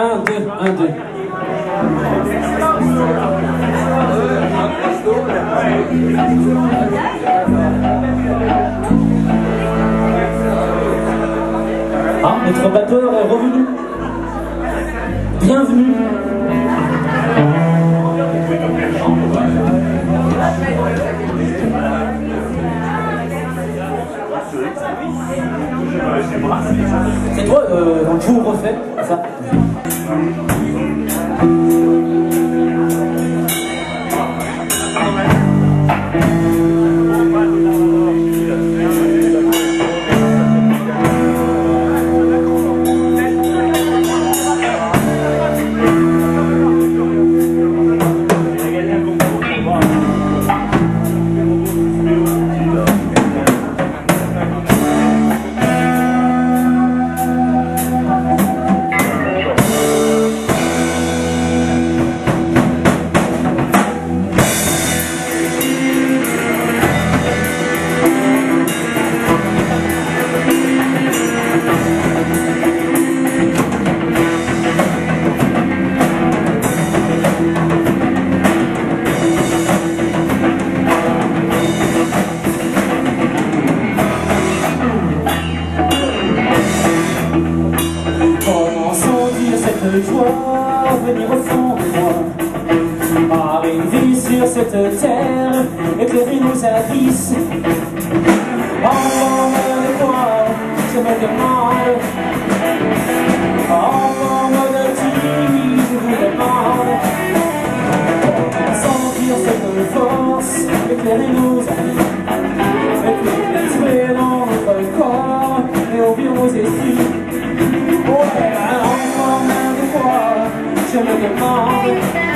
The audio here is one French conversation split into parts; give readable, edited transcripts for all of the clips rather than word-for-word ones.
1, 2, 1, 2. Ah, notre batteur est revenu. Bienvenue. C'est toi, dans le jour refait, ça. Joie, venir au fond de moi, arriver sur cette terre, éclairer nos abysses. En forme de quoi, je me demande, en forme de qui, je vous demande, sentir cette force, éclairer nos abysses, éclairer dans notre corps et ouvrir nos esprits. Ouais, je me demande,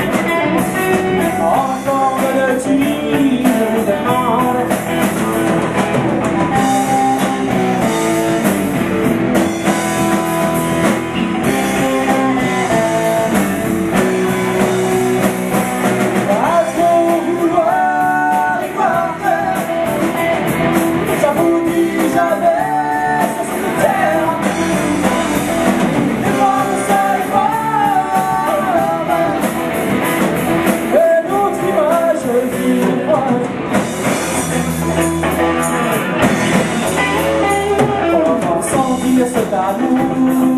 encore de qui je vous demande. À trop vouloir y voir, ça vous dit jamais sur cette terre. Cet amour